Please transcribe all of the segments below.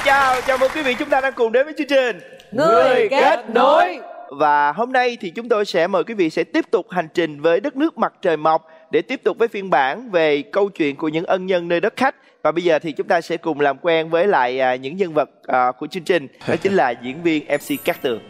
chào mừng quý vị, chúng ta đang cùng đến với chương trình Người kết nối. Và hôm nay thì chúng tôi sẽ mời quý vị sẽ tiếp tục hành trình với đất nước mặt trời mọc để tiếp tục với phiên bản về câu chuyện của những ân nhân nơi đất khách. Và bây giờ thì chúng ta sẽ cùng làm quen với lại những nhân vật của chương trình, đó chính là diễn viên MC Cát Tường.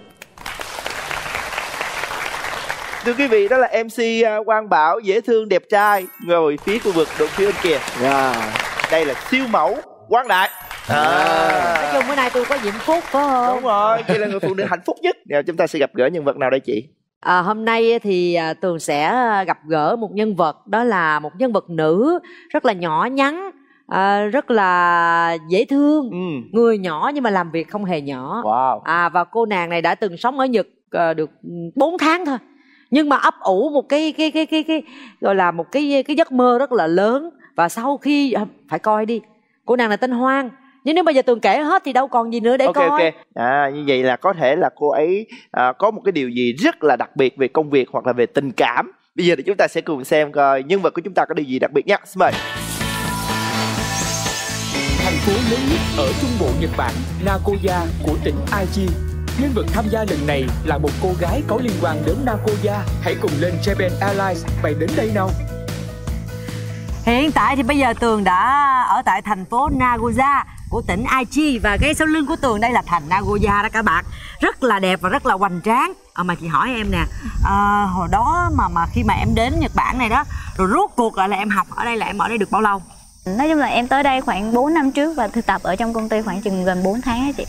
Thưa quý vị, đó là MC Quang Bảo, dễ thương đẹp trai, ngồi phía khu vực đội phía bên kia. Đây là siêu mẫu Quang Đại. Nói chung bữa nay tôi có diễm phúc phải không? Đúng rồi, chị là người phụ nữ hạnh phúc nhất. Giờ chúng ta sẽ gặp gỡ nhân vật nào đây chị? Hôm nay thì Tường sẽ gặp gỡ một nhân vật, đó là một nhân vật nữ rất là nhỏ nhắn, rất là dễ thương, người nhỏ nhưng mà làm việc không hề nhỏ. Và cô nàng này đã từng sống ở Nhật được 4 tháng thôi, nhưng mà ấp ủ một cái gọi là một cái giấc mơ rất là lớn. Và sau khi phải coi đi, cô nàng này tên Hoang. Nhưng nếu bây giờ Tường kể hết thì đâu còn gì nữa để coi. Như vậy là có thể là cô ấy có một cái điều gì rất là đặc biệt về công việc hoặc là về tình cảm. Bây giờ thì chúng ta sẽ cùng xem coi nhân vật của chúng ta có điều gì đặc biệt nhé. Xin mời. Thành phố lớn nhất ở trung bộ Nhật Bản, Nagoya của tỉnh Aichi. Nhân vật tham gia lần này là một cô gái có liên quan đến Nagoya. Hãy cùng lên Japan Airlines bay đến đây nào. Hiện tại thì bây giờ Tường đã ở tại thành phố Nagoya của tỉnh Aichi. Và ngay sau lưng của Tường đây là thành Nagoya đó các bạn. Rất là đẹp và rất là hoành tráng. Mà chị hỏi em nè, hồi đó mà khi mà em đến Nhật Bản này đó, rồi rốt cuộc lại là em học ở đây, là em ở đây được bao lâu? Nói chung là em tới đây khoảng 4 năm trước và thực tập ở trong công ty khoảng chừng gần 4 tháng á chị.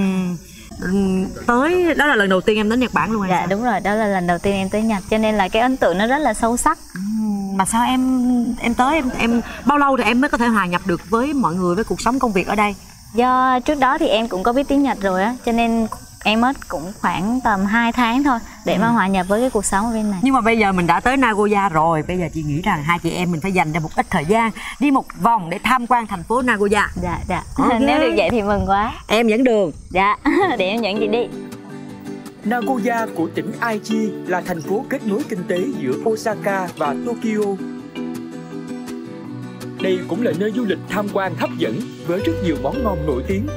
Tới đó là lần đầu tiên em đến Nhật Bản luôn hay Dạ sao? đúng rồi, đó là lần đầu tiên em tới Nhật, cho nên là cái ấn tượng nó rất là sâu sắc. Mà sao em tới em bao lâu thì em mới có thể hòa nhập được với mọi người, với cuộc sống công việc ở đây? Do trước đó thì em cũng có biết tiếng Nhật rồi á, cho nên em mất cũng khoảng tầm 2 tháng thôi để mà hòa nhập với cái cuộc sống ở bên này. Nhưng mà bây giờ mình đã tới Nagoya rồi, bây giờ chị nghĩ rằng hai chị em mình phải dành ra một ít thời gian đi một vòng để tham quan thành phố Nagoya. Dạ. Nếu được vậy thì mừng quá. Em dẫn đường. Dạ, để em dẫn chị đi. Nagoya của tỉnh Aichi là thành phố kết nối kinh tế giữa Osaka và Tokyo. Đây cũng là nơi du lịch tham quan hấp dẫn với rất nhiều món ngon nổi tiếng.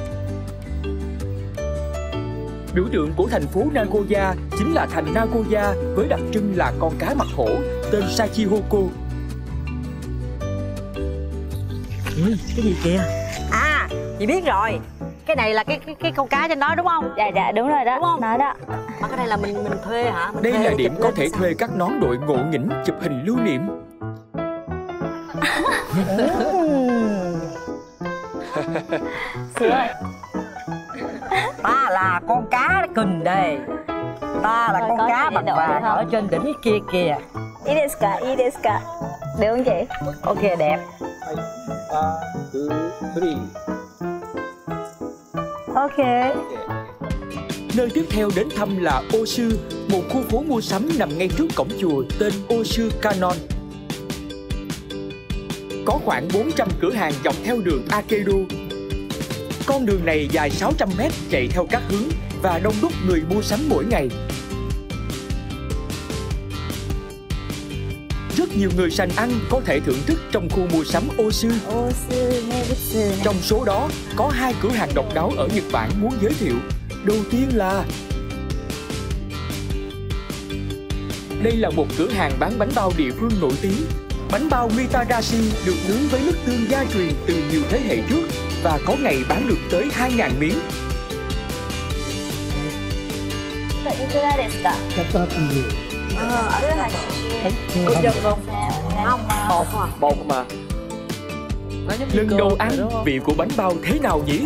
Biểu tượng của thành phố Nagoya chính là thành Nagoya với đặc trưng là con cá mặt hổ tên Shachihoko. Cái gì kìa? Chị biết rồi. Cái này là cái con cá trên đó đúng không? Dạ đúng rồi đó. Đúng không? Nó đó. Mà cái này là mình thuê hả? Đây là điểm có thể thuê các nón đội ngộ nghĩnh chụp hình lưu niệm. Ta là con cá kình đây. Ta là con cá bằng vàng ở trên đỉnh kia kìa. Ideska. Được không chị? Ok, đẹp. 1, 2, 3. Ok. Nơi tiếp theo đến thăm là Osu, một khu phố mua sắm nằm ngay trước cổng chùa tên Osu Kanon. Có khoảng 400 cửa hàng dọc theo đường Akedo. Con đường này dài 600 m chạy theo các hướng và đông đúc người mua sắm mỗi ngày. Rất nhiều người sành ăn có thể thưởng thức trong khu mua sắm Osu. Trong số đó có 2 cửa hàng độc đáo ở Nhật Bản muốn giới thiệu. Đầu tiên là đây là một cửa hàng bán bánh bao địa phương nổi tiếng. Bánh bao Mitadashi được nướng với nước tương gia truyền từ nhiều thế hệ trước và có ngày bán được tới 2.000 miếng. Bột mà. Lần đầu ăn, vị của bánh bao thế nào nhỉ?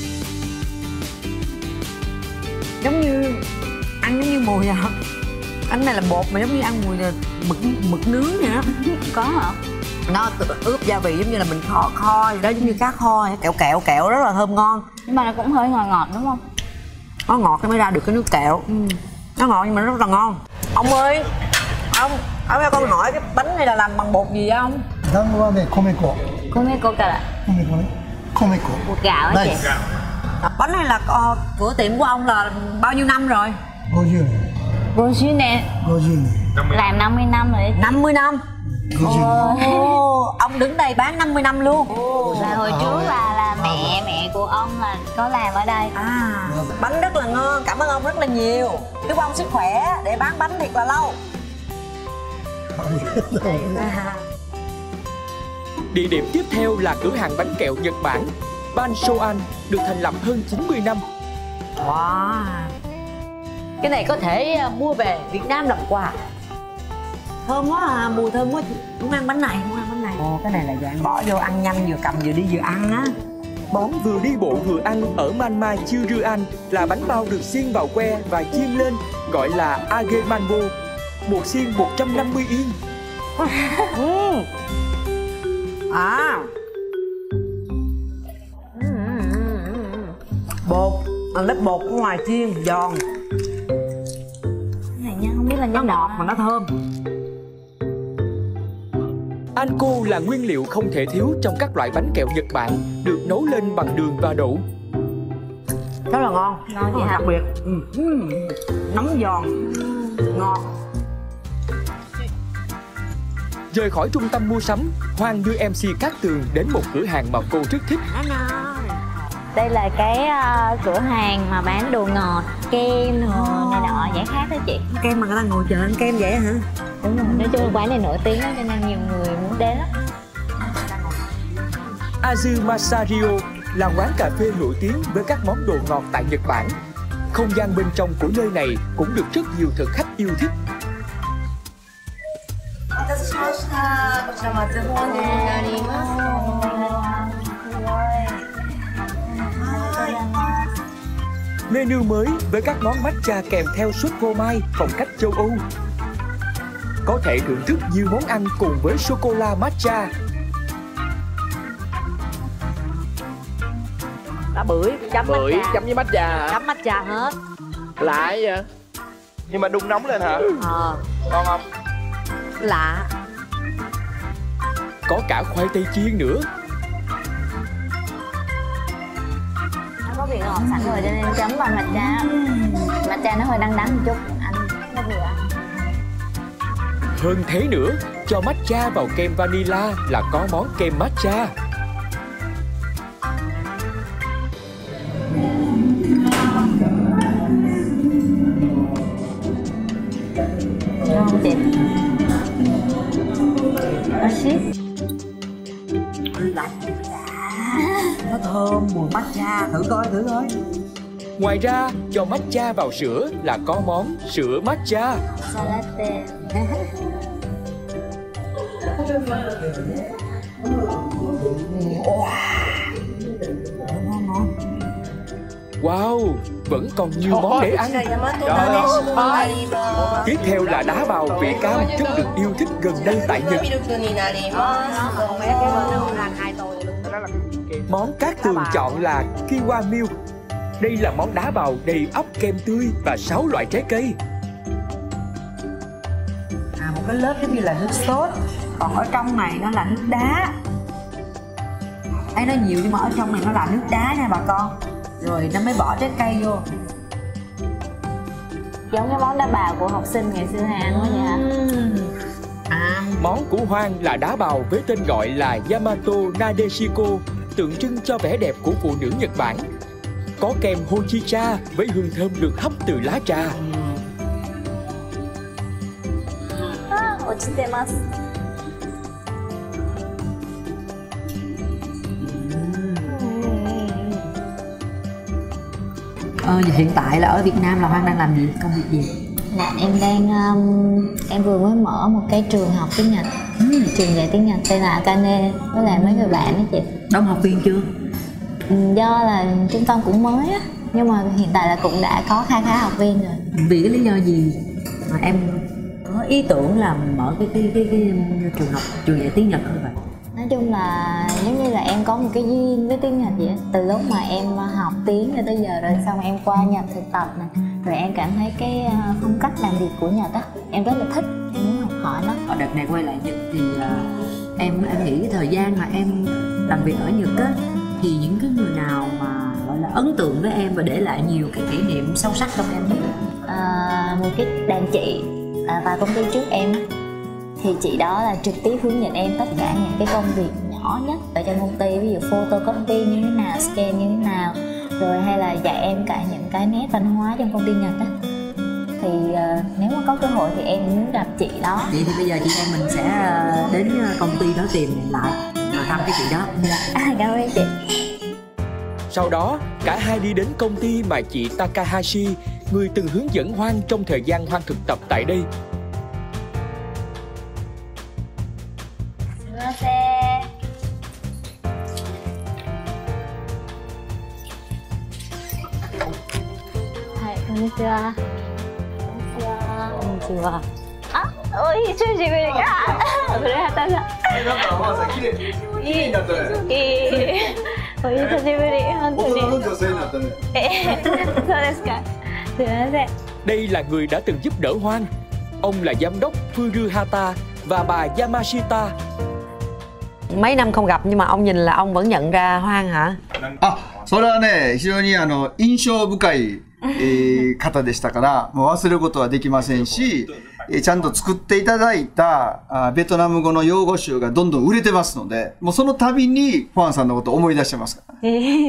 Giống như ăn giống như mùi à? Cái này là bột mà giống như ăn mùi là mực nướng vậy đó. Có hả? Nó ướp gia vị giống như là mình kho vậy đó, giống như cá kho kẹo rất là thơm ngon. Nhưng mà nó cũng hơi ngọt ngọt đúng không? Nó ngọt cái mới ra được cái nước kẹo. Nó ngọt nhưng mà nó rất là ngon. Ông ơi, ông cho con hỏi cái bánh này là làm bằng bột gì vậy ông? Komeko cả. Komeko. Bột gạo á chị. Bánh này là cửa tiệm của ông là bao nhiêu năm rồi? 50 nè. Làm 50 năm rồi. 50 năm. Ông đứng đây bán 50 năm luôn. Là hồi trước là làm Mẹ của ông là có làm ở đây. Bánh rất là ngon, cảm ơn ông rất là nhiều. Chúc ông sức khỏe để bán bánh thiệt là lâu. Địa điểm tiếp theo là cửa hàng bánh kẹo Nhật Bản Ban Soan, được thành lập hơn 90 năm. Wow, cái này có thể mua về Việt Nam làm quà. Thơm quá à, mùi thơm quá. Muốn ăn bánh này, muốn ăn bánh này. Ồ, cái này là dạng bỏ vô ăn nhanh, vừa cầm vừa đi vừa ăn á. Món vừa đi bộ vừa ăn ở Manma Chiryuan là bánh bao được xiên vào que và chiên lên, gọi là age manbo. Một xiên 150 yên. Bột, lớp bột ở ngoài chiên giòn. Cái này nha, không biết là Nó ngọt mà nó thơm. Anko là nguyên liệu không thể thiếu trong các loại bánh kẹo Nhật Bản, được nấu lên bằng đường và đậu. Rất là ngon. Ngon vậy hả? Đặc biệt. Nóng giòn, ngọt. Rời khỏi trung tâm mua sắm, Hoang đưa MC Cát Tường đến một cửa hàng mà cô rất thích. Đây là cái cửa hàng mà bán đồ ngọt, kem này nọ, giải khát đó chị. Kem mà người ta ngồi chờ ăn kem vậy hả? Đúng rồi, nói chung quán này nổi tiếng đó, cho nên nhiều người muốn đến lắm. Azumasario là quán cà phê nổi tiếng với các món đồ ngọt tại Nhật Bản. Không gian bên trong của nơi này cũng được rất nhiều thực khách yêu thích. Menu mới với các món matcha kèm theo sốt phô mai phong cách châu Âu. Có thể thưởng thức nhiều món ăn cùng với sô-cô-la matcha. Đã bưởi chấm chấm với matcha hả? chấm matcha hết. Lạ vậy? Nhưng mà đun nóng lên hả? Ngon không? Lạ. Có cả khoai tây chiên nữa. Nó có vị ngọt sẵn rồi cho nên chấm bằng matcha. Matcha nó hơi đắng đắng một chút, ăn nó vừa ăn. Hơn thế nữa, cho matcha vào kem vanilla là có món kem matcha. Ngon không chị? Nó thơm mùi matcha, thử coi. Ngoài ra, cho matcha vào sữa là có món sữa matcha. Latte. Wow, vẫn còn nhiều món để ăn. Tiếp theo là đá bào vị cam rất được yêu thích gần đây tại Nhật. Món Cát Tường chọn là Kiwa Milk. Đây là món đá bào đầy ắp kem tươi và 6 loại trái cây. Một cái lớp giống như là nước sốt, còn ở trong này nó là nước đá. Thấy nó nhiều nhưng mà ở trong này nó là nước đá nha bà con. Rồi nó mới bỏ trái cây vô. Giống cái món đá bào của học sinh ngày xưa hay ăn quá vậy hả? Món của Hoang là đá bào với tên gọi là Yamato Nadeshiko, tượng trưng cho vẻ đẹp của phụ nữ Nhật Bản. Có kem hojicha với hương thơm được hấp từ lá trà. Ochitemasu. Hiện tại là ở Việt Nam là Hoang đang làm gì, công việc gì? Dạ, em vừa mới mở một cái trường học tiếng Nhật, trường dạy tiếng Nhật tên là Akane, với lại mấy người bạn đó chị. Đông học viên chưa? Do là trung tâm cũng mới á, nhưng mà hiện tại là cũng đã có khá học viên rồi. Vì cái lý do gì mà em có ý tưởng là mở cái trường học, trường dạy tiếng Nhật như vậy? Nói chung là giống như là em có một cái duyên với tiếng Nhật vậy á. Từ lúc mà em học tiếng cho tới giờ rồi xong em qua Nhật thực tập này, rồi em cảm thấy cái phong cách làm việc của Nhật á, em rất là thích, em muốn học hỏi nó. Ở đợt này quay lại Nhật thì em nghĩ cái thời gian mà em làm việc ở Nhật á, thì những cái người nào mà gọi là ấn tượng với em và để lại nhiều cái kỷ niệm sâu sắc trong em nhất? Một cái đàn chị vào công ty trước em á, thì chị đó là trực tiếp hướng dẫn em tất cả những cái công việc nhỏ nhỏ nhất ở trong công ty, ví dụ photocopy như thế nào, scan như thế nào, rồi hay là dạy em cả những cái nét văn hóa trong công ty Nhật á. Thì nếu mà có cơ hội thì em muốn gặp chị đó. Vậy thì bây giờ chị em mình sẽ đến công ty đó tìm lại và thăm cái chị đó. Cảm ơn chị. Sau đó, cả hai đi đến công ty mà chị Takahashi, người từng hướng dẫn Hoan trong thời gian Hoan thực tập tại đây. Konnichiwa. Ôi,久しぶり。古畑さん。いい。お久しぶり、本当に。大人の女性になったね。そうですか。すみません。 Đây là người đã từng giúp đỡ Hoan. Ông là giám đốc Furuhata và bà Yamashita. Mấy năm không gặp nhưng mà ông nhìn là ông vẫn nhận ra Hoan hả? それはね、非常に印象深い方でしたから、もう忘れることはできませんし、ちゃんと作っていただいたベトナム語の用語集がどんどん売れてますので、もうその度にファンさんのことを思い出してますから。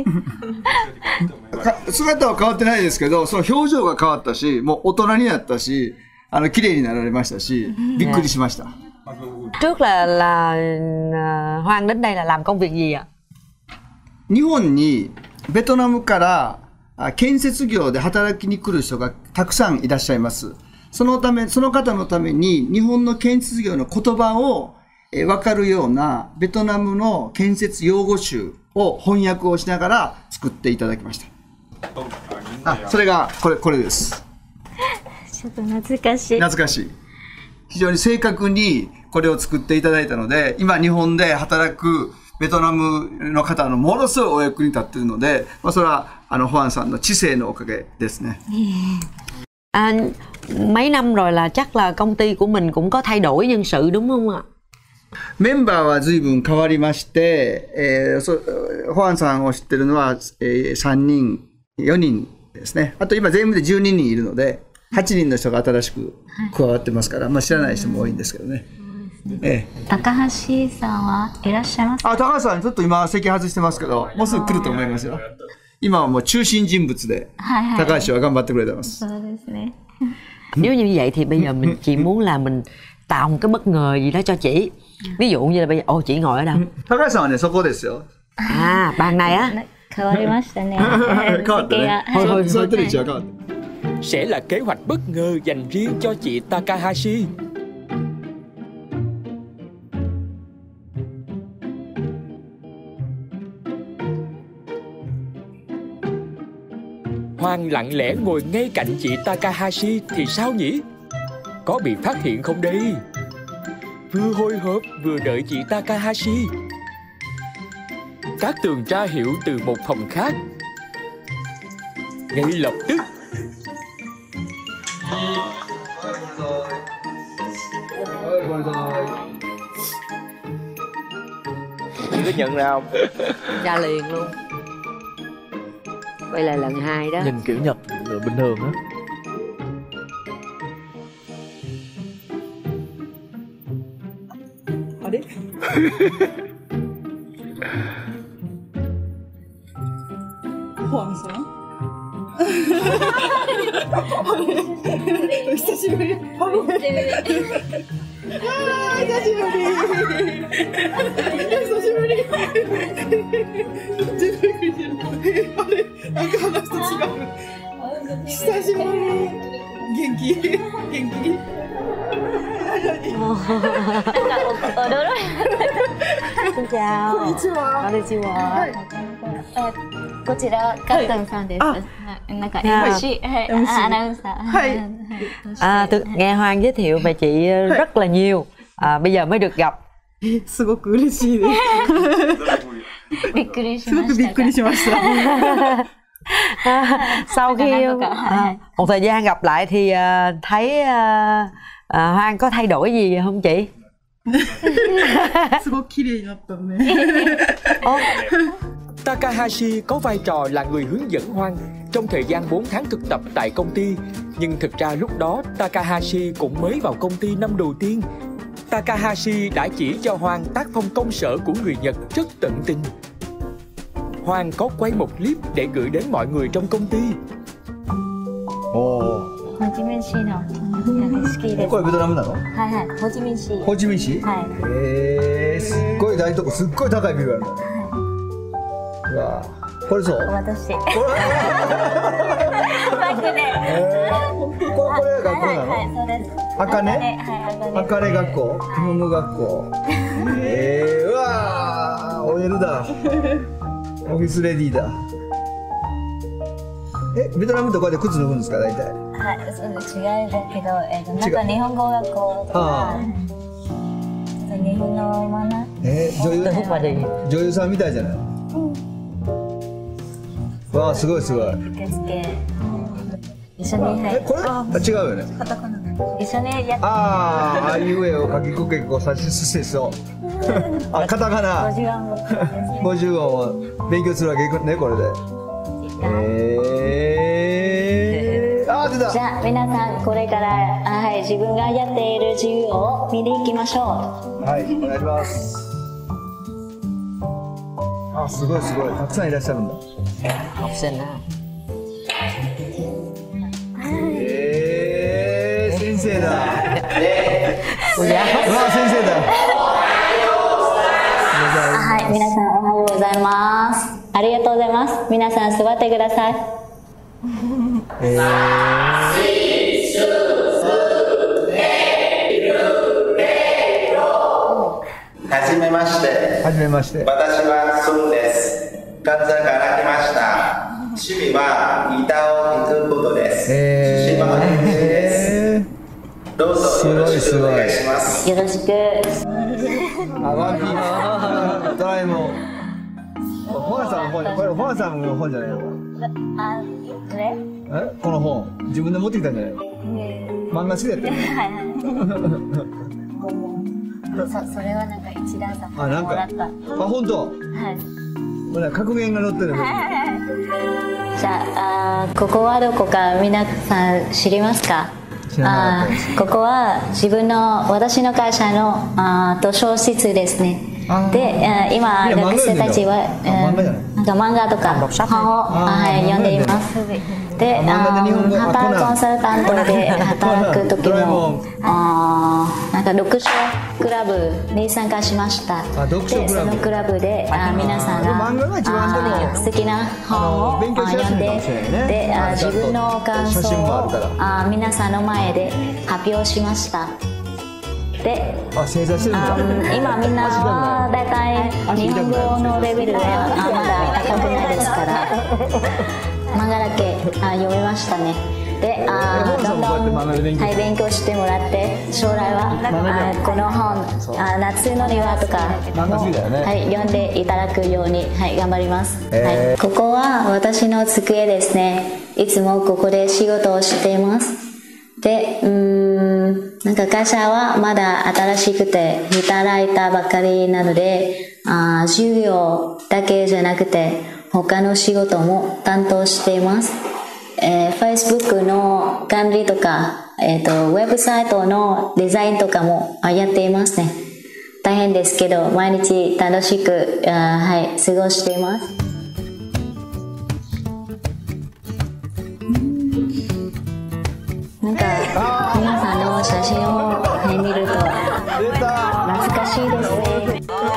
姿は変わってないですけど、その表情が変わったし、もう大人になったし、綺麗になられましたし、びっくりしました。 Trước là Hoan đến đây là làm công việc gì ạ? 日本にベトナムから建設業で働きに来る人がたくさんいらっしゃいます。その方のために日本の建設業の言葉を分かるようなベトナムの建設用語集を翻訳をしながら作っていただきました。それがこれです。 ちょっと懐かしい。 懐かしい。非常に正確にこれを作っていただいたので、今日本で働くベトナムの方のものすごいお役に立っているので、それはホアンさんの知性のおかげですね。 Mấy năm rồi là chắc là công ty của mình cũng có thay đổi nhân sự đúng không ạ? メンバーは随分変わりまして、ホアンさんを知ってるのは、3人、4人ですね。あと今全部で12人いるので、8人の人が新しく加わってますから、知らない人も多いんですけどね。 高橋さんはいらっしゃいますか？ 高橋さんちょっと今席外してますけど、もうすぐ来ると思いますよ。今はもう中心人物で、高橋は頑張ってくれてます。 そうですね。 Nếu như vậy thì bây giờ chị muốn là mình tạo một cái bất ngờ gì đó cho chị. Ví dụ như là bây giờ, chị ngồi ở đâu? 高橋さんはね、そこですよ。 bàn này á. 変わりましたね。 変わったね。そういう位置は変わった。 Sẽ là kế hoạch bất ngờ dành riêng cho chị Takahashi. Hoan lặng lẽ ngồi ngay cạnh chị Takahashi thì sao nhỉ? Có bị phát hiện không đây? Vừa hồi hộp vừa đợi chị Takahashi. Các tường tra hiệu từ một phòng khác. Ngay lập tức Chị có nhận ra không? Ra liền luôn. Đây là lần 2 đó. Nhìn kiểu Nhật bình thường á. Hoàng sáng. 久しぶり。なんか話と違う。久しぶり。元気。 Xin chào. Konnichiwa. こちらカットンさんです。なんか MC アナウンサー。 Nghe Hoan giới thiệu về chị rất là nhiều. Bây giờ mới được gặp. すごく嬉しいです。 びっくりしすごくびっくりしました。 Sau khi một thời gian gặp lại thì thấy Hoan có thay đổi gì không chị? すごく綺麗になったね。 Takahashi có vai trò là người hướng dẫn Hoan trong thời gian 4 tháng thực tập tại công ty. Nhưng thực ra lúc đó Takahashi cũng mới vào công ty năm đầu tiên. Takahashi đã chỉ cho Hoan tác phong công sở của người Nhật rất tận tình. Hoan có quay một clip để gửi đến mọi người trong công ty. Hồ Chí Minh市の好きです。 これベトナムなの？ はいはい、ホーチミン市。 ホーチミン市？ はい。 すっごい大とこ、すっごい高いビルあるの。うわ、これそう？ 私。 これ？ バッグで。 これ学校なの？ はい、そうです。 茜？ はい、 茜学校？日本語学校。うわー、OL だ。オフィスレディーだ。ベトナムとかで靴脱ぐんですか、大体？ はい、そうです。違うんだけど、なんか日本語学校とか、日本のマナー。 女優さんみたいじゃない？わあ、すごいすごい。 受付一緒に、はい。 これ？違うよね。 一緒にやって。 あいうえを書きこけこさしすせそう。あ、カタカナ。50音を勉強するわけね、これで。出た。 じゃあ皆さんこれからはい自分がやっている授業を見に行きましょう。 はい、お願いします。あ、すごいすごい、たくさんいらっしゃるんだ。先生だ。うわ、先生だ。 はい、皆さんおはようございます。ありがとうございます。皆さん座ってください。 はじめまして。 はじめまして。 私はソンです。関西から来ました。趣味はギターを弾くことです。島のです。どうぞよろしくお願いします。 よろしく。 ワンピース、ドラえもん。ホアさんの本、これホアさんの本じゃないの？ あ、これ？ この本、自分で持ってきたんじゃないの？漫画好きだったよね。 それはなんか一段さんもなんか、 らった。 本当？はい。ほら、格言が載ってる。 じゃあ、ここはどこか皆さん知りますか？ここは私の会社の図書室ですね。で、今学生たちはなんか漫画とか本を読んでいます。で、ハタコンサルタントで働く時もなんか読書クラブに参加しました。で、そのクラブで皆さんが素敵な本を読んで、で、自分の感想を皆さんの前で発表しました。で、今みんなはだいたい日本語のレベルはまだ高くないですから漫画だけ読めましたね。で、どんどん勉強してもらって将来はこの本夏の庭とかも読んでいただくように頑張ります。ここは私の机ですね。いつもここで仕事をしています。で、なんか会社はまだ新しくて働いたばかりなので、授業だけじゃなくて他の仕事も担当しています。Facebook の管理とか、ウェブサイトのデザインとかもやっていますね。大変ですけど毎日楽しく、過ごしています。なんか皆さんの写真を見ると懐かしいですね。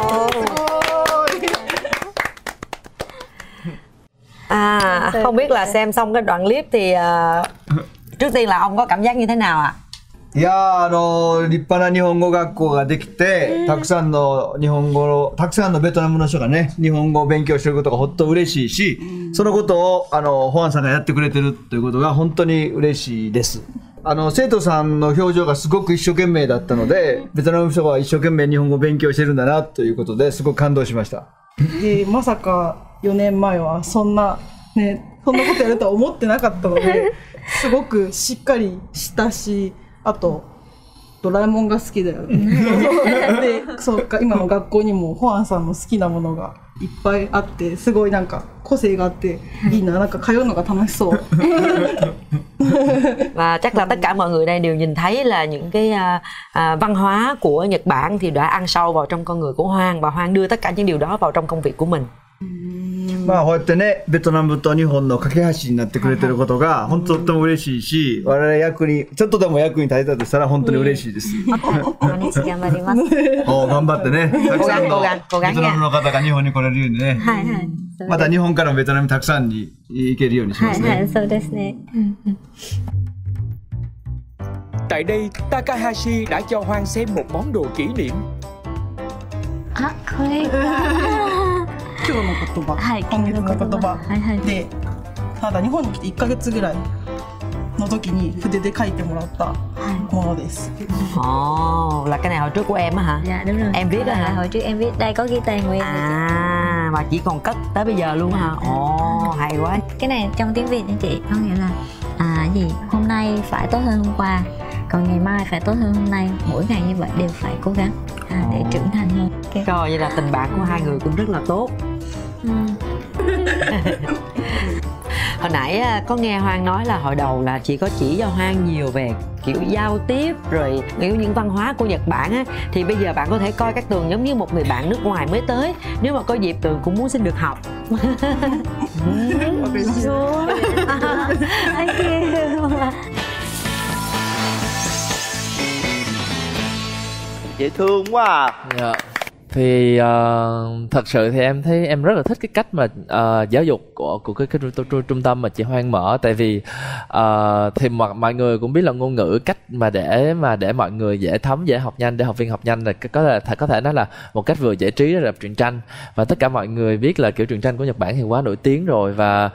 Không biết là xem xong cái đoạn clip thì trước tiên là ông có cảm giác như thế nào ạ? いやー、立派な日本語学校ができて、たくさんのベトナムの人がね、日本語を勉強してることがほんと嬉しいし、そのことをホアンさんがやってくれてるということが本当に嬉しいです。生徒さんの表情がすごく一生懸命だったので、ベトナムの人は一生懸命日本語を勉強してるんだなということですごく感動しました。 まさか4年前はそんなことやるとは思ってなかったので、すごくしっかりしたし、あとドラえもんが好きだよね。で、そうか、今の学校にもホアンさんの好きなものがいっぱいあってすごいなんか個性があっていいな、なんか通うのが楽しそう。 Và chắc là tất cả mọi người đây đều nhìn thấy là những cái văn hóa của Nhật Bản thì đã ăn sâu vào trong con người của Hoang, và Hoang đưa tất cả những điều đó vào trong công việc của mình. まあこうやってね、ベトナムと日本の架け橋になってくれてることが本当とっても嬉しいし、我々ちょっとでも役に立てたとしたら本当に嬉しいです。 毎日頑張ります。 頑張ってね、たくさんのベトナムの方が日本に来れるようにね、また日本からベトナムたくさんに行けるようにしますね。 はい、そうですね。 Tại đây, Takahashi đã cho Hoang xem một món đồ kỷ niệm. あ、これ今日の言葉、 はい、 今月の言葉、 はいはい、 で、ただ日本に来て1ヶ月ぐらいの時に筆で書いてもらったものです。 Ồ, là cái này hồi trước của em á hả? Dạ đúng rồi. Em viết á hả? Hồi trước em viết, đây có ghi tên của em. À, mà chỉ còn cất tới bây giờ luôn hả? Ồ, hay quá. Cái này trong tiếng Việt nha chị, có nghĩa là gì? Hôm nay phải tốt hơn hôm qua, còn ngày mai phải tốt hơn hôm nay. Mỗi ngày như vậy đều phải cố gắng để trưởng thành hơn. Rồi, vậy là tình bạn của hai người cũng rất là tốt. Hồi nãy có nghe Hoang nói là hồi đầu là chị có chỉ cho Hoang nhiều về kiểu giao tiếp rồi kiểu những văn hóa của Nhật Bản á, thì bây giờ bạn có thể coi Cát Tường giống như một người bạn nước ngoài mới tới, nếu mà có dịp Tường cũng muốn xin được học. Thank you. Dễ thương quá à. Yeah. Thì thật sự thì em thấy em rất là thích cái cách mà giáo dục của cái trung tâm mà chị Hoang mở, tại vì thì mọi người cũng biết là ngôn ngữ cách mà để mọi người dễ thấm, dễ học nhanh, để học viên học nhanh là có thể nói là một cách vừa giải trí là truyện tranh, và tất cả mọi người biết là kiểu truyện tranh của Nhật Bản thì quá nổi tiếng rồi, và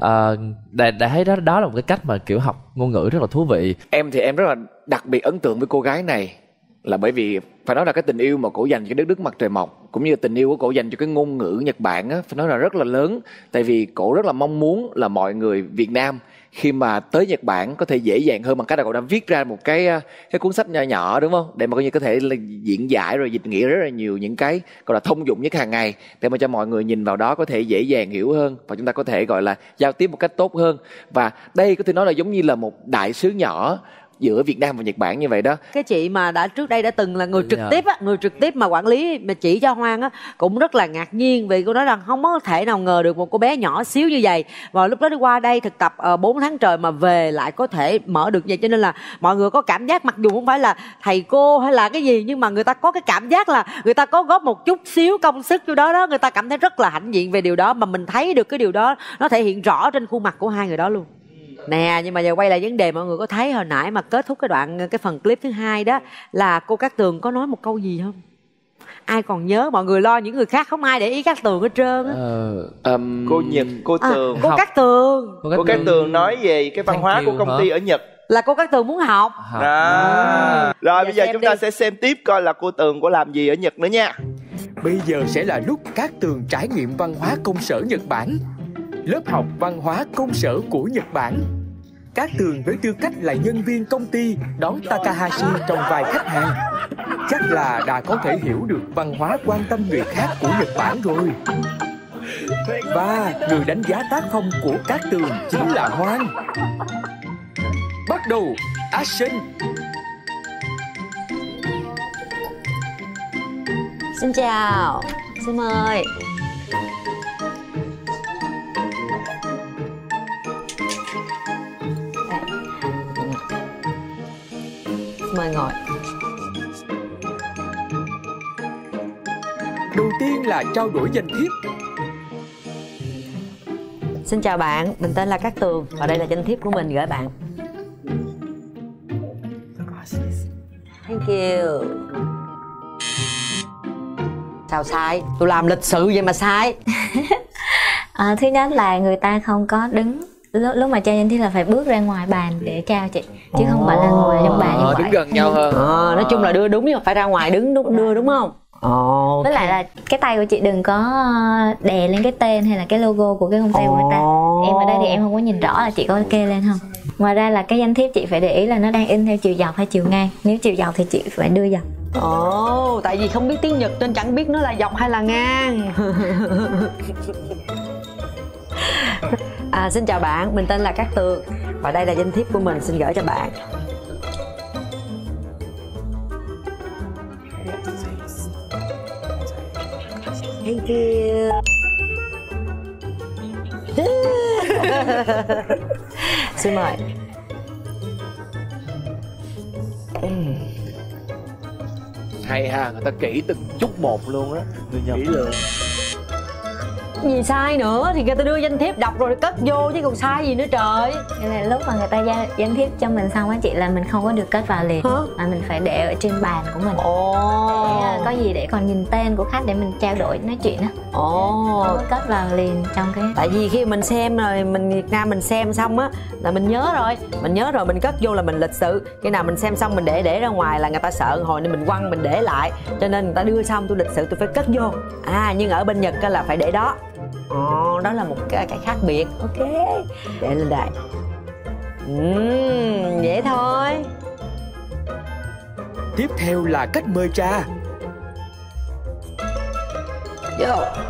đã thấy đó là một cái cách mà kiểu học ngôn ngữ rất là thú vị. Em thì em rất là đặc biệt ấn tượng với cô gái này là bởi vì phải nói là cái tình yêu mà cổ dành cho đất nước mặt trời mọc, cũng như tình yêu của cổ dành cho cái ngôn ngữ Nhật Bản á, phải nói là rất là lớn. Tại vì cổ rất là mong muốn là mọi người Việt Nam khi mà tới Nhật Bản có thể dễ dàng hơn bằng cách là cậu đã viết ra một cái cuốn sách nhỏ nhỏ, đúng không, để mà coi như có thể là diễn giải rồi dịch nghĩa rất là nhiều những cái gọi là thông dụng nhất hàng ngày, để mà cho mọi người nhìn vào đó có thể dễ dàng hiểu hơn, và chúng ta có thể gọi là giao tiếp một cách tốt hơn. Và đây có thể nói là giống như là một đại sứ nhỏ giữa Việt Nam và Nhật Bản như vậy đó. Cái chị mà trước đây đã từng là người trực tiếp á, người trực tiếp mà quản lý mà chỉ cho Hoang á, cũng rất là ngạc nhiên vì cô nói rằng không có thể nào ngờ được một cô bé nhỏ xíu như vậy, và lúc đó đi qua đây thực tập 4 tháng trời mà về lại có thể mở được vậy, cho nên là mọi người có cảm giác mặc dù không phải là thầy cô hay là cái gì, nhưng mà người ta có cái cảm giác là người ta có góp một chút xíu công sức vô đó, người ta cảm thấy rất là hãnh diện về điều đó, mà mình thấy được cái điều đó nó thể hiện rõ trên khuôn mặt của hai người đó luôn. Nè, nhưng mà giờ quay lại vấn đề, mọi người có thấy hồi nãy mà kết thúc cái phần clip thứ 2 đó là cô Cát Tường có nói một câu gì không? Ai còn nhớ? Mọi người lo những người khác không ai để ý Cát Tường hết trơn á. Cô Nhật, cô Tường. Cô Cát Tường. Cô Cát Tường nói về cái văn hóa của công ty ở Nhật. Là cô Cát Tường muốn học. Rồi bây giờ chúng ta sẽ xem tiếp coi là cô Tường có làm gì ở Nhật nữa nha. Bây giờ sẽ là lúc Cát Tường trải nghiệm văn hóa công sở Nhật Bản. Lớp học văn hóa công sở của Nhật Bản. Cát Tường với tư cách là nhân viên công ty đón Takahashi trong vai khách hàng, chắc là đã có thể hiểu được văn hóa quan tâm người khác của Nhật Bản rồi. Và người đánh giá tác phong của Cát Tường chính là Hoang. Bắt đầu, action! Xin chào, xin mời. Mời ngồi. Đầu tiên là trao đổi danh thiếp. Xin chào bạn, mình tên là Cát Tường và đây là danh thiếp của mình gửi bạn. Thank you. Sao sai? Tôi làm lịch sự vậy mà sai. Thứ nhất là người ta không có đứng, lúc mà trao danh thiếp là phải bước ra ngoài bàn để trao chị, chứ không phải là ngồi trong bàn như vậy. Đứng gần nhau hơn. Nói chung là đưa đúng, nhưng mà phải ra ngoài đứng đưa đúng không? Okay. Với lại là cái tay của chị đừng có đè lên cái tên hay là cái logo của cái công ty của người ta. Em ở đây thì em không có nhìn rõ là chị có kê lên không. Ngoài ra là cái danh thiếp chị phải để ý là nó đang in theo chiều dọc hay chiều ngang. Nếu chiều dọc thì chị phải đưa dọc. Ồ, tại vì không biết tiếng Nhật nên chẳng biết nó là dọc hay là ngang. Xin chào bạn, mình tên là Cát Tường và đây là danh thiếp của mình, xin gửi cho bạn. Thank you. Xin mời. Hay ha, người ta kỹ từng chút một luôn á. Người Nhật kỹ lưỡng. Gì sai nữa thì người ta đưa danh thiếp đọc rồi cất vô chứ còn sai gì nữa trời. Thế là lúc mà người ta danh thiếp cho mình xong á chị, là mình không có được cất vào liền. Mà mình phải để ở trên bàn của mình. Để có gì để còn nhìn tên của khách để mình trao đổi nói chuyện á. Không có cất vào liền trong cái. Tại vì khi mình xem rồi, mình Việt Nam mình xem xong á là mình nhớ rồi mình cất vô là mình lịch sự. Khi nào mình xem xong mình để ra ngoài là người ta sợ hồi nên mình quăng mình để lại. Cho nên người ta đưa xong tôi lịch sự tôi phải cất vô. Nhưng ở bên Nhật là phải để đó. Đó là một cái khác biệt. Ok, để lên đây. Dễ thôi. Tiếp theo là cách mời trà. Vô.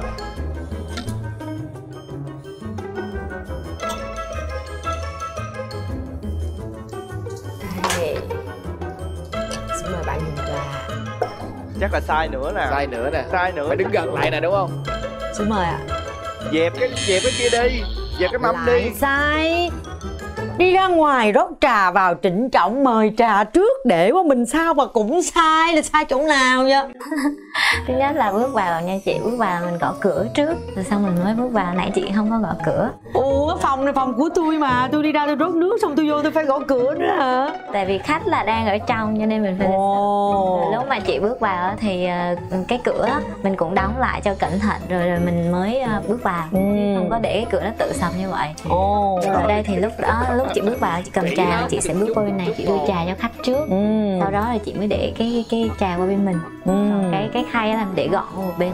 Đây. Xin mời bạn dùng trà. Chắc là sai nữa nè. Sai nữa nè. Sai nữa. Phải đứng gần lại nè đúng không? Xin mời ạ. Dẹp cái kia đi. Dẹp cái mâm đi. Sai. Đi ra ngoài rót trà vào trịnh trọng mời trà trước để của mình sao mà cũng sai, là sai chỗ nào vậy? Thứ nhất là bước vào nha chị, bước vào mình gõ cửa trước rồi xong mình mới bước vào, nãy chị không có gõ cửa. Ủa phòng này phòng của tôi mà, tôi đi ra tôi rót nước xong tôi vô tôi phải gõ cửa nữa hả? Tại vì khách là đang ở trong cho nên mình phải rồi lúc mà chị bước vào thì cái cửa mình cũng đóng lại cho cẩn thận rồi mình mới bước vào, không có để cái cửa nó tự sập như vậy. Rồi ở đây thì lúc chị bước vào chị cầm trà, chị sẽ bước qua bên này chị đưa trà cho khách trước, sau đó là chị mới để cái trà qua bên mình. Cái khay làm để gọn qua một bên.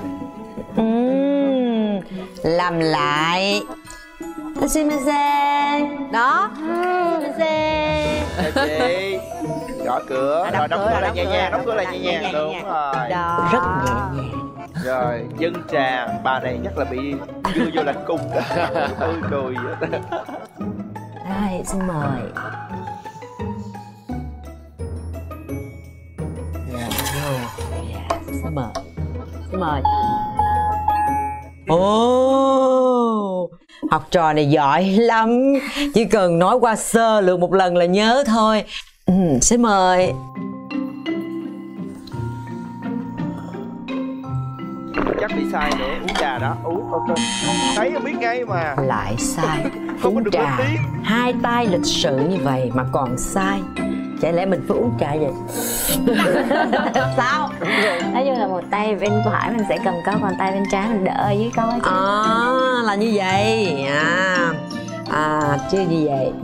Làm lại. Sumimasen. Đó. Sumimasen. Chị gõ cửa, rồi đóng cửa lại nhẹ nhàng, đóng cửa lại nhẹ nhàng. Đúng rồi. Rất nhẹ nhàng. Rồi dâng trà, bà này chắc là bị đưa vô lãnh cung. Tươi cười vậy. Đây, xin mời. Xin mời. Xin mời. Học trò này giỏi lắm. Chỉ cần nói qua sơ lược một lần là nhớ thôi. Xin mời. Chắc bị sai nữa, uống trà đó, uống ok. Thấy biết ngay mà. Lại sai. Không có được trà. Hai tay lịch sự như vậy mà còn sai. Chả lẽ mình phải uống trà vậy? Sao? Nói chung là một tay bên phải mình sẽ cầm cốc, còn tay bên trái mình đỡ ở dưới cốc chứ. Là như vậy. Chứ như vậy.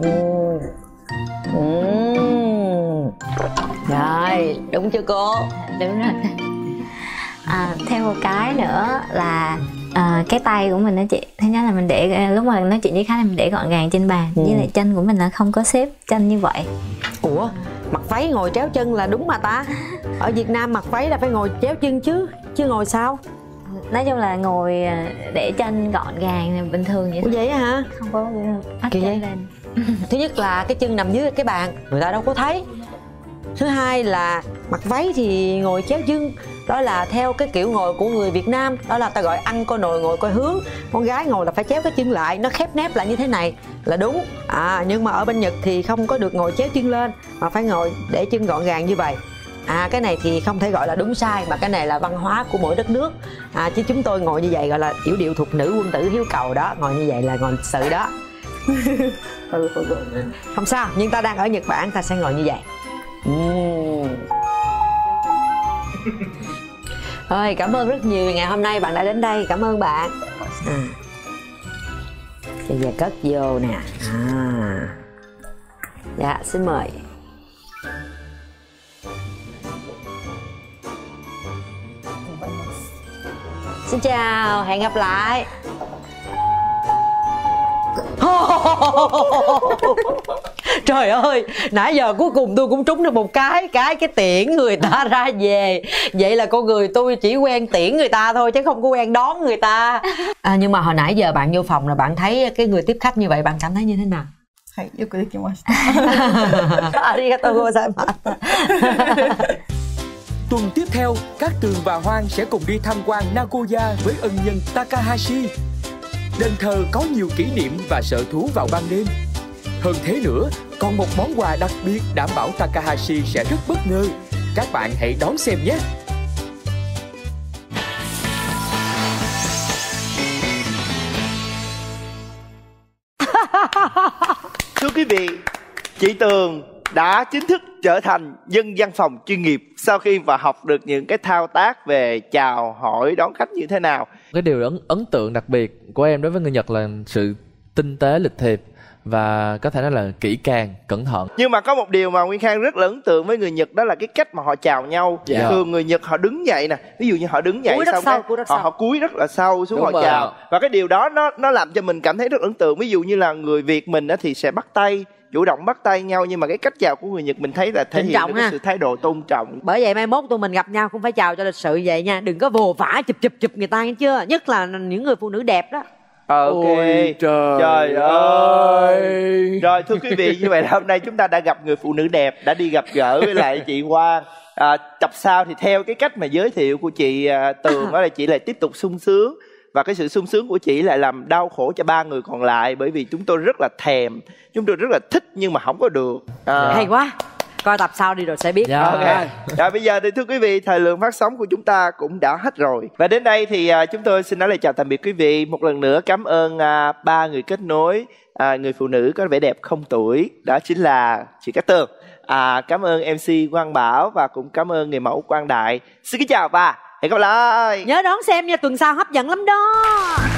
Rồi, đúng chưa cô? Đúng rồi. Thêm một cái nữa là cái tay của mình đó chị, thứ nhất là mình để lúc mà nói chuyện với khách là mình để gọn gàng trên bàn, với lại chân của mình là không có xếp chân như vậy. Ủa, mặc váy ngồi chéo chân là đúng mà ta? Ở Việt Nam mặc váy là phải ngồi chéo chân chứ ngồi sao? Nói chung là ngồi để chân gọn gàng bình thường vậy. Vậy hả? Không có bắt chân lên. Thứ nhất là cái chân nằm dưới cái bàn, người ta đâu có thấy. Thứ hai là mặc váy thì ngồi chéo chân, đó là theo cái kiểu ngồi của người Việt Nam, đó là ta gọi ăn coi nồi ngồi coi hướng. Con gái ngồi là phải chéo cái chân lại, nó khép nép lại như thế này là đúng. Nhưng mà ở bên Nhật thì không có được ngồi chéo chân lên mà phải ngồi để chân gọn gàng như vậy. Cái này thì không thể gọi là đúng sai, mà cái này là văn hóa của mỗi đất nước. Chứ chúng tôi ngồi như vậy gọi là yểu điệu thục nữ quân tử hiếu cầu đó, ngồi như vậy là ngồi lịch sự đó. Không sao, nhưng ta đang ở Nhật Bản ta sẽ ngồi như vậy. Thôi, cảm ơn rất nhiều ngày hôm nay bạn đã đến đây, cảm ơn bạn. Bây giờ cất vô nè. Dạ, xin mời. Xin chào, hẹn gặp lại. Trời ơi, nãy giờ cuối cùng tôi cũng trúng được một cái tiễn người ta ra về. Vậy là con người tôi chỉ quen tiễn người ta thôi chứ không có quen đón người ta. Nhưng mà hồi nãy giờ bạn vô phòng là bạn thấy cái người tiếp khách như vậy, bạn cảm thấy như thế nào? はい、よくできました。 ありがとうございます。 Tuần tiếp theo, Cát Tường và Hoang sẽ cùng đi tham quan Nagoya với ân nhân Takahashi. Đền thờ có nhiều kỷ niệm và sở thú vào ban đêm. Hơn thế nữa, còn một món quà đặc biệt đảm bảo Takahashi sẽ rất bất ngờ. Các bạn hãy đón xem nhé! Thưa quý vị, chị Tường đã chính thức trở thành dân văn phòng chuyên nghiệp sau khi mà học được những cái thao tác về chào hỏi đón khách như thế nào. Cái điều ấn tượng đặc biệt của em đối với người Nhật là sự tinh tế lịch thiệp và có thể nói là kỹ càng, cẩn thận. Nhưng mà có một điều mà Nguyên Khang rất là ấn tượng với người Nhật, đó là cái cách mà họ chào nhau. Thường người Nhật họ đứng dậy nè, ví dụ như họ đứng dậy xong họ cúi rất là sâu xuống. Đúng họ chào. Và cái điều đó nó làm cho mình cảm thấy rất ấn tượng. Ví dụ như là người Việt mình thì sẽ bắt tay, chủ động bắt tay nhau, nhưng mà cái cách chào của người Nhật mình thấy là thể hiện được cái sự thái độ tôn trọng. Bởi vậy mai mốt tụi mình gặp nhau cũng phải chào cho lịch sự vậy nha, đừng có vồ vả chụp người ta nghe chưa, nhất là những người phụ nữ đẹp đó. Ok. Ôi, trời ơi. Rồi thưa quý vị, như vậy là hôm nay chúng ta đã gặp người phụ nữ đẹp, đã đi gặp gỡ với lại chị Hoang. Tập sau thì theo cái cách mà giới thiệu của chị Tường đó là chị lại tiếp tục sung sướng. Và cái sự sung sướng của chị lại làm đau khổ cho 3 người còn lại. Bởi vì chúng tôi rất là thèm, chúng tôi rất là thích nhưng mà không có được. Hay quá, coi tập sau đi rồi sẽ biết. Okay. Rồi bây giờ thì thưa quý vị, thời lượng phát sóng của chúng ta cũng đã hết rồi. Và đến đây thì chúng tôi xin nói lời chào tạm biệt quý vị. Một lần nữa cảm ơn 3 người kết nối, người phụ nữ có vẻ đẹp không tuổi, đó chính là chị Cát Tường. Cảm ơn MC Quang Bảo và cũng cảm ơn người mẫu Quang Đại. Xin kính chào và hẹn gặp lại. Nhớ đón xem nha, tuần sau hấp dẫn lắm đó.